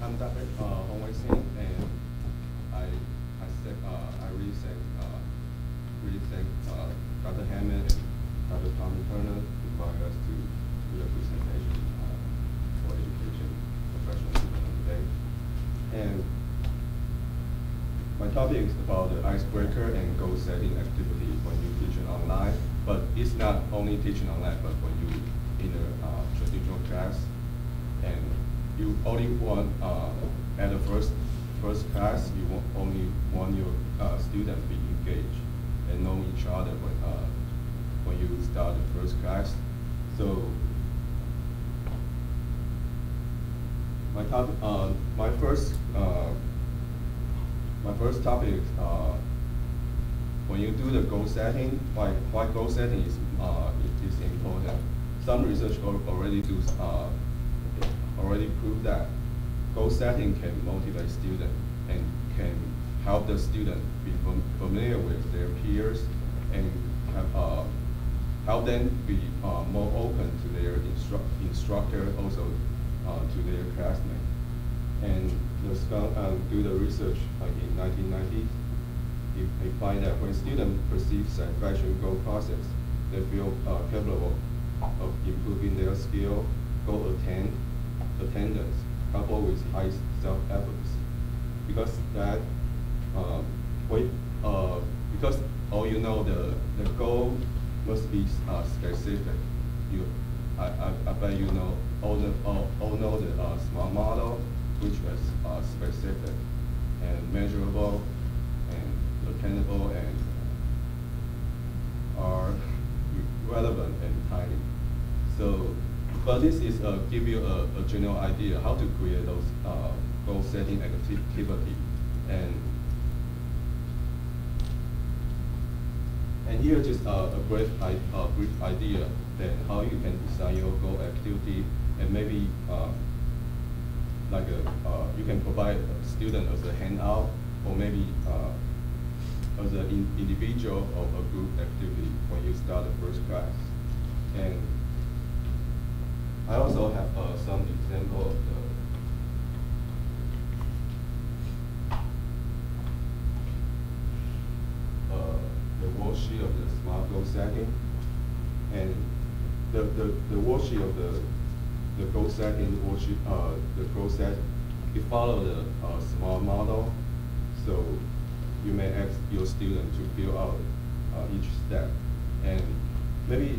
I'm Dr. Hong Wei Sing, and I really thank Dr. Hammond and Dr. Tommy Turner inviting us to do the presentation for education professional development today. And my topic is about the icebreaker and goal setting activity when you teaching online. But it's not only teaching online, but when you in a traditional class, and you only want at the first class, only want your students to be engaged and know each other when you start the first class. So my topic, my first topic is when you do the goal setting. Why goal setting is important. Some research already proved that goal setting can motivate students and can help the student be familiar with their peers and help them be more open to their instructor, also to their classmates. And do the research in 1990s. They find that when students perceive satisfaction goal process, they feel capable of improving their skill, goal attendance, coupled with high self-efficacy. Because that, because the goal must be specific. I bet you know all know the SMART model, which is specific and measurable and attainable and are relevant and timely. So, but this is give you a general idea how to create those goal setting activity. And here just a brief idea that how you can design your goal activity, and maybe you can provide a student as a handout, or maybe as an individual or a group activity when you start the first class. And I also have some example of the worksheet of the SMART goal setting. And the worksheet of the goal setting worksheet, the goal set, it follow the SMART model. So you may ask your student to fill out each step, and maybe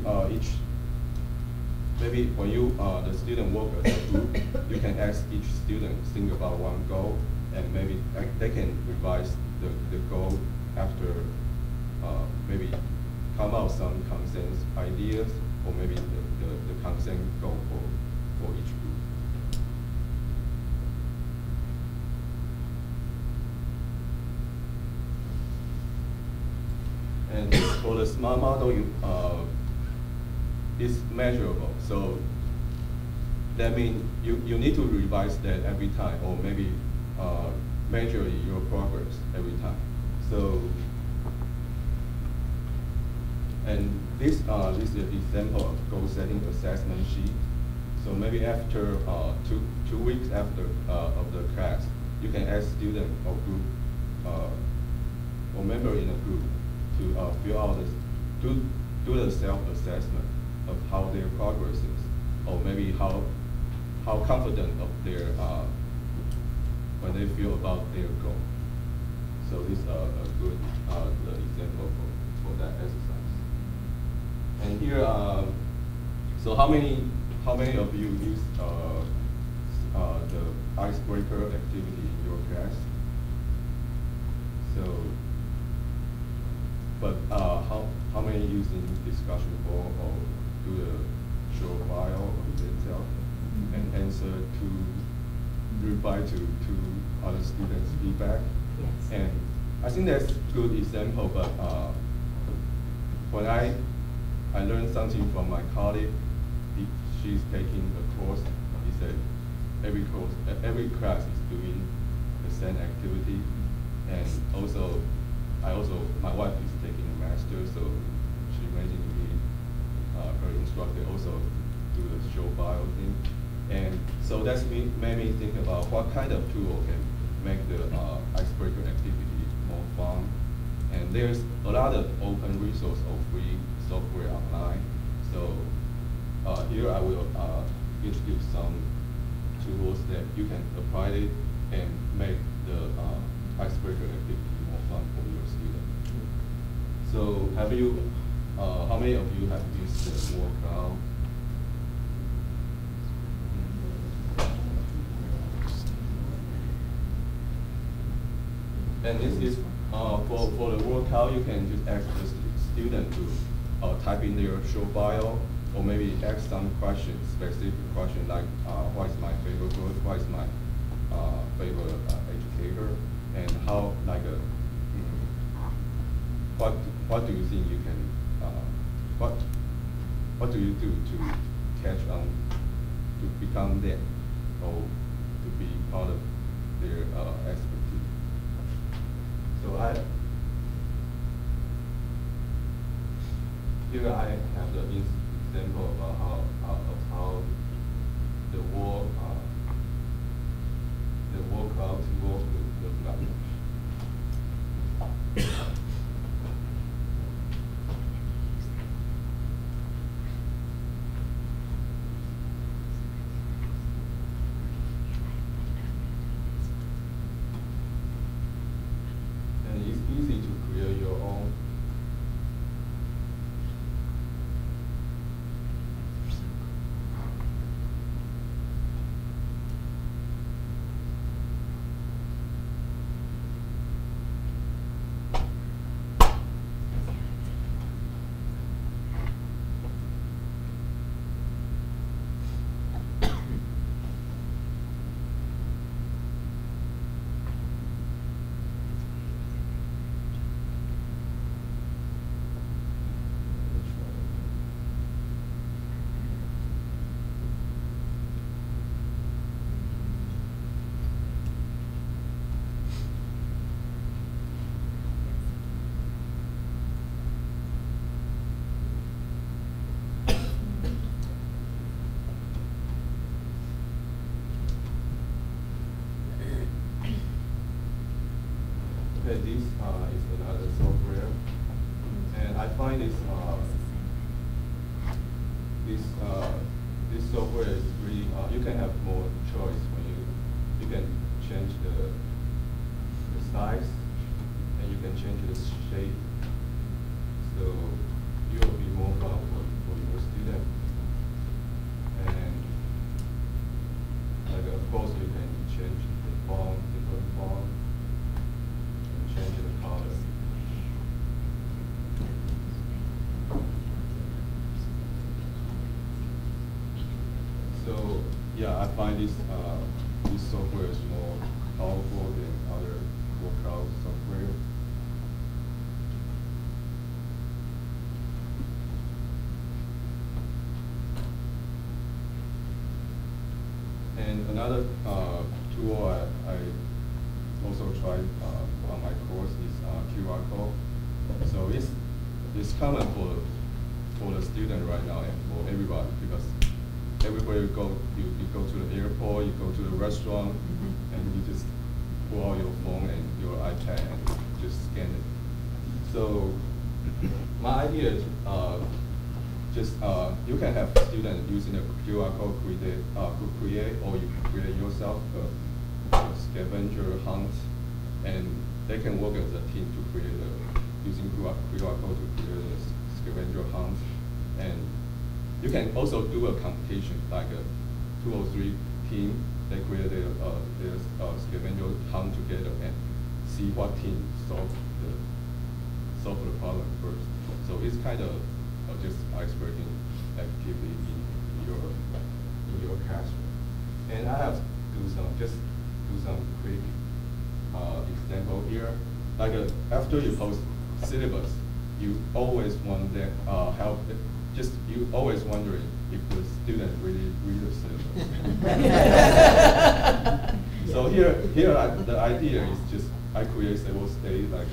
when you the student work as a group, you can ask each student think about one goal, and maybe they can revise the goal after maybe come out some consensus ideas, or maybe the consensus goal for each group. And for the SMART model, it's measurable. So that means you need to revise that every time, or maybe measure your progress every time. So, and this is an example of goal setting assessment sheet. So maybe after 2 weeks after of the class, you can ask student or group or member in a group to fill out do the self-assessment of how their progress is, or maybe how confident of their when they feel about their goal. So this is a good example for that exercise. And here, so how many of you use the icebreaker activity in your class? So, but how many using discussion board or do the show file or detail and answer to reply to other students' feedback? Yes. And I think that's good example, but when I learned something from my colleague, she's taking a course. He said every class is doing the same activity, and also my wife is taking a master, so she mentioned to me her instructor also do the show file thing. And so that's made me think about what kind of tool can make the icebreaker activity more fun. And there's a lot of open resource or free software online. So here I will introduce some tools that you can apply it and make the icebreaker activity more fun for your students. So have you, how many of you have used the WordCloud? And this is, for the WordCloud, you can just ask the student to type in their short bio, or maybe ask some questions, specific question like, what is my favorite book, what is my favorite educator, and how, like, what do you think you can, what do you do to catch on, to become them, or to be part of their expertise? So here I have the example about how the WordCloud tool look like. And it's easy to create your own. Okay, this is another software, and I find this software is really you can have more choice when you can change the size, and you can change the shape, so you will be more fun for your student. And like of course you can change the font, different font. Change the color. So yeah, I find this software is more powerful than other WordCloud software. And another tool I also tried on my course is QR code. So it's common for the student right now and for everybody, because everywhere you go to the airport, you go to the restaurant, and you just pull out your phone and your iPad and just scan it. So my idea is you can have students using the QR code create, or you can create yourself a scavenger hunt, and they can work as a team to create using QR code to create a scavenger hunt. And you can also do a competition, like a 2 or 3 team. They create their scavenger hunt together and see what team solve the problem first. So it's kind of just icebreaking activity in your classroom. And I have to do some quick example here. Like after you post syllabus, you always want that you always wondering if the student really read the syllabus. So here the idea is just I create several states like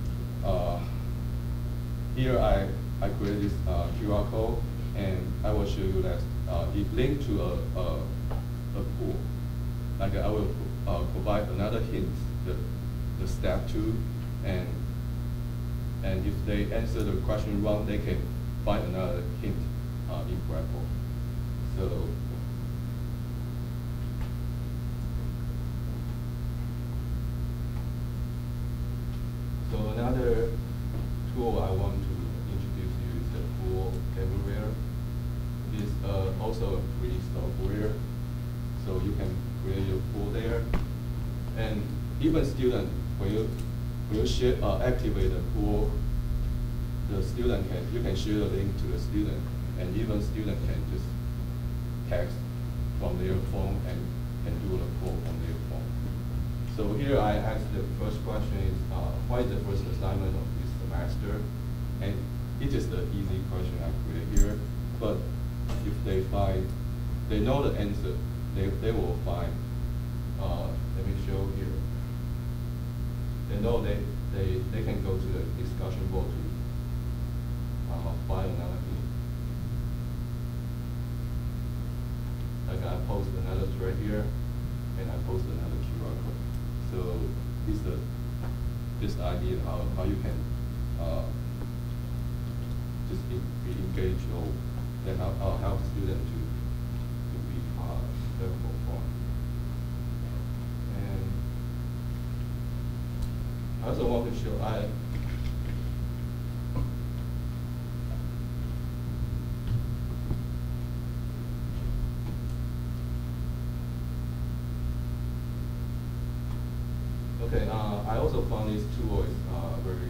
here I create this QR code, and I will show you that it linked to a pool. Like I will provide another hint, the step 2, and if they answer the question wrong, they can find another hint in Blackboard. So another tool I want to introduce you is the Pool Everywhere. It's also a free software, so you can create your pool there. And even student, when you share, activate the pool, the student you can share the link to the student, and even student can just text from their phone and can do the pool from their phone. So here I asked the first question is, what is the first assignment of this semester? And it is the easy question I create here, but if they know the answer, they will find, let me show here. They know they can go to the discussion board to find another thing. Like I post another thread here, and I post another QR code. So it's this idea how you can just be engaged, or then I'll help students to be very fun. And I also want to show okay, I also found this tool is very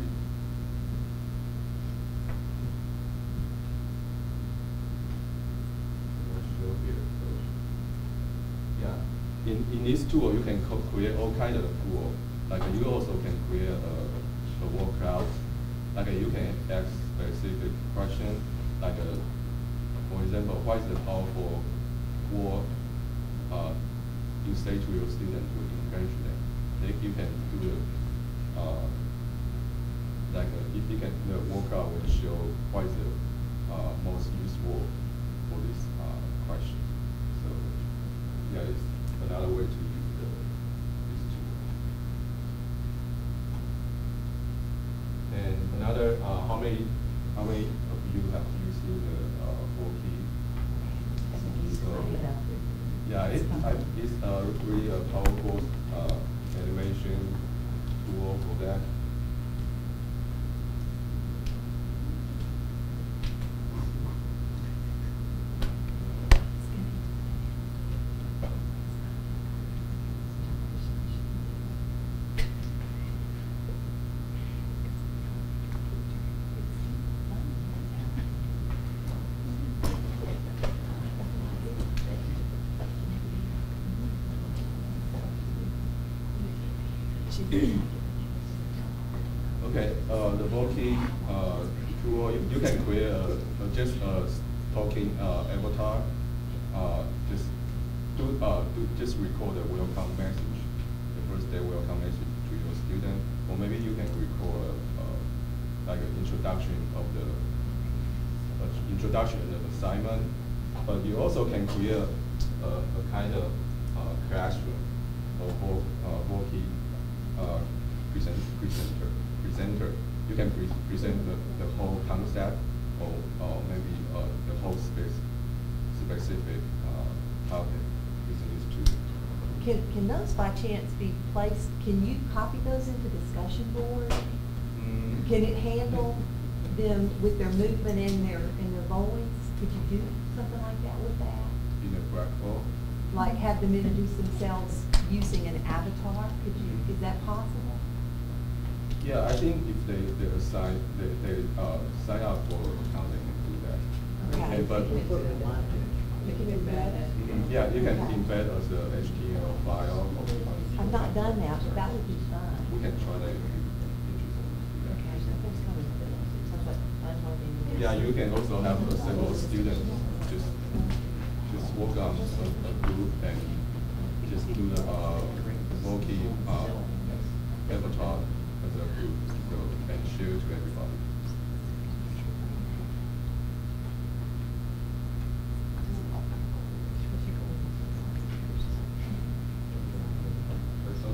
in this tool, you can create all kinds of tools. Like you also can create a word cloud. Like you can ask specific question. Like for example, what is the powerful word you say to your student to encourage them? You can do the word cloud will show what is the most useful for this question. So yeah, it's another way to use this tool. And another, how many of you have used the Voki? So, yeah, it's really a powerful animation tool for that. Okay, the Voki tool, you can create just a talking avatar. Just record a welcome message, the first day welcome message to your student, or maybe you can record like an introduction of the assignment. But you also can create a kind of classroom or Voki presenter. You can present the whole concept, or maybe the whole specific topic using this tool. Can those by chance be placed? Can you copy those into discussion board? Can it handle them with their movement and their voice? Could you do something like that with that? In a Blackboard? Like have them introduce themselves using an avatar? Could you? Is that possible? Yeah, I think if they sign up for an account, they can do that. Okay. But You can embed it. yeah, you can embed as a HTML file. I've not done that, but that would be fun. We can try that if you're interested in that. Yeah, you can also have several students just work on a group and just do the Voki avatar as a group, and share to everybody.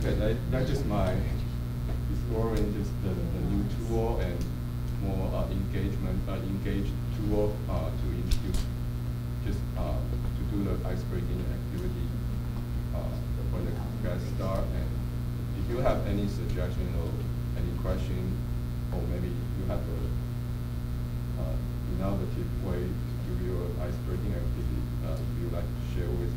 Okay, that's just my exploring just the new tool and more engaged tool to introduce just to do the ice breaking activity when the class start. And if you have any suggestion or any question, or maybe you have a innovative way to do your ice breaking activity, if you like to share with